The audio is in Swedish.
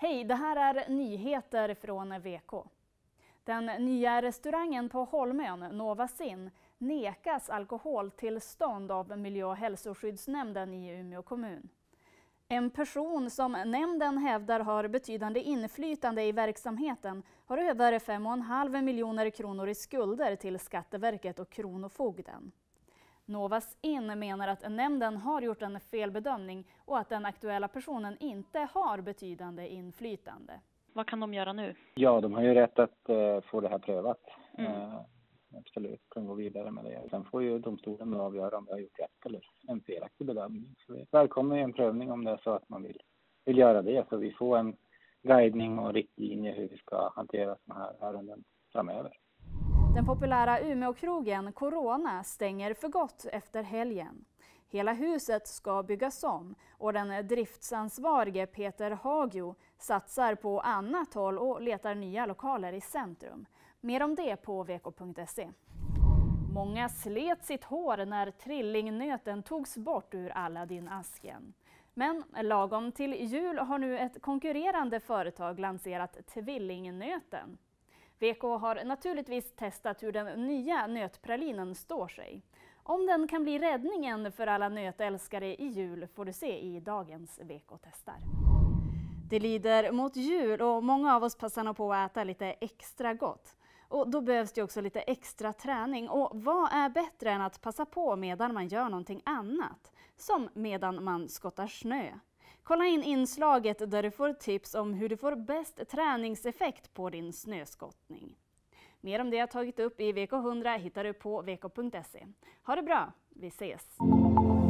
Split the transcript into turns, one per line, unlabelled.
Hej, det här är nyheter från VK. Den nya restaurangen på Holmön, Nova Sin, nekas alkoholtillstånd av miljö- och hälsoskyddsnämnden i Umeå kommun. En person som nämnden hävdar har betydande inflytande i verksamheten har över 5,5 miljoner kronor i skulder till Skatteverket och Kronofogden. Nova Sin menar att nämnden har gjort en felbedömning och att den aktuella personen inte har betydande inflytande.
Vad kan de göra nu?
Ja, de har ju rätt att få det här prövat. Absolut, kan gå vidare med det. Sen får ju domstolen avgöra om det har gjort rätt eller en felaktig bedömning. Så vi välkomnar en prövning om det är så att man vill göra det. Så vi får en guidning och riktlinje hur vi ska hantera sådana här ärenden framöver.
Den populära Umeåkrogen Corona stänger för gott efter helgen. Hela huset ska byggas om och den driftsansvarige Peter Hagio satsar på annat håll och letar nya lokaler i centrum. Mer om det på vk.se. Många slet sitt hår när trillingnöten togs bort ur Aladdin-asken. Men lagom till jul har nu ett konkurrerande företag lanserat tvillingnöten. VK har naturligtvis testat hur den nya nötpralinen står sig. Om den kan bli räddningen för alla nötälskare i jul får du se i dagens VK-testar. Det lider mot jul och många av oss passar nog på att äta lite extra gott. Och då behövs det också lite extra träning. Och vad är bättre än att passa på medan man gör någonting annat? Som medan man skottar snö. Kolla in inslaget där du får tips om hur du får bäst träningseffekt på din snöskottning. Mer om det jag tagit upp i VK100 hittar du på vk.se. Ha det bra, vi ses!